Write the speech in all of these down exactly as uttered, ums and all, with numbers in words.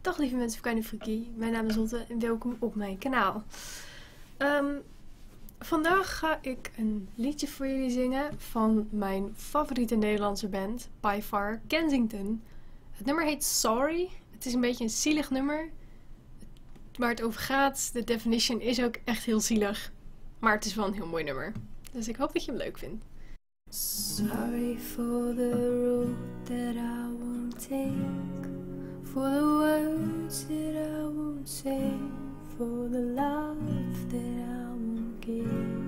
Dag lieve mensen van Kleine Frikkie, mijn naam is Lotte en welkom op mijn kanaal. Um, vandaag ga ik een liedje voor jullie zingen van mijn favoriete Nederlandse band, by far, Kensington. Het nummer heet Sorry. Het is een beetje een zielig nummer. Waar het over gaat, de definition is ook echt heel zielig. Maar het is wel een heel mooi nummer. Dus ik hoop dat je hem leuk vindt. Sorry for the road that I won't take, for the words that I won't say, for the love that I won't give.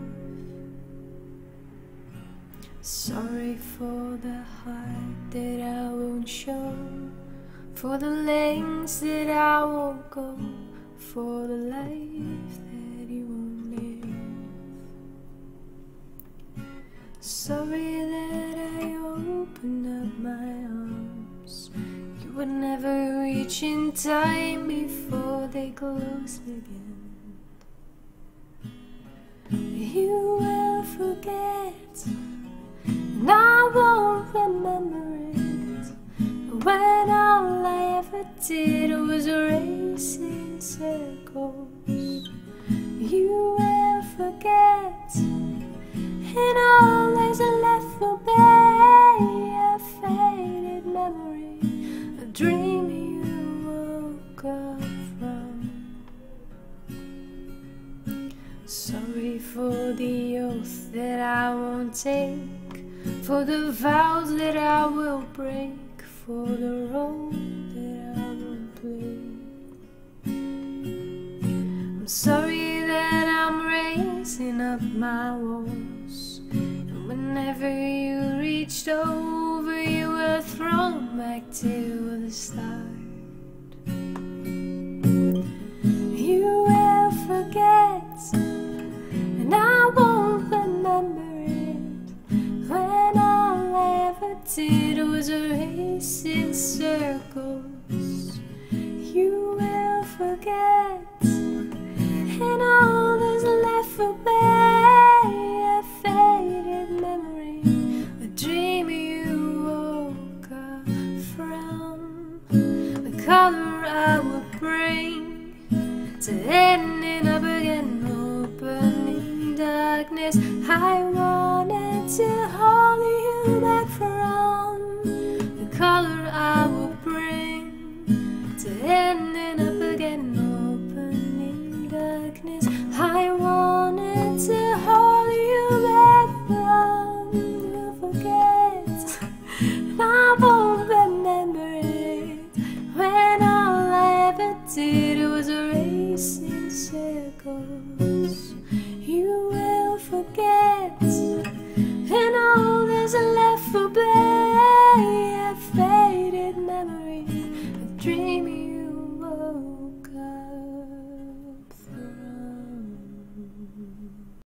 Sorry for the heart that I won't show, for the lengths that I won't go, for the life that you won't live. Sorry that I opened up my arms, you would never reach in time before they closed again. You will forget, and I won't remember it, when all I ever did was race in circles. You will forget, and all that's left will be a faded memory, a dream you woke up from. Sorry for the oath that I won't take, for the vows that I will break, for the role that I won't play. I'm sorry that I'm raising up my walls, and whenever you reached over, you were thrown back to the start. You will forget, and I won't remember it, when all I ever did was race in circles. You will forget, and all that's left will be a faded memory, a dream you woke up from. The color I would bring to ending up again, opening darkness. I wanted to hold you back from. The color I would bring to ending up again, opening darkness. I wanted to hold you back from. You forget, and I won't remember it, when all I ever did was race in circles. You will forget, and all that's left will be